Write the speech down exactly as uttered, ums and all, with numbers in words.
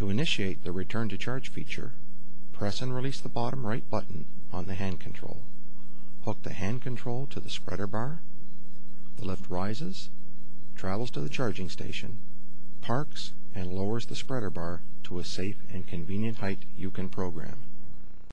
To initiate the Return to Charge feature, press and release the bottom right button on the hand control. Hook the hand control to the spreader bar. The lift rises, travels to the charging station, parks, and lowers the spreader bar to a safe and convenient height you can program.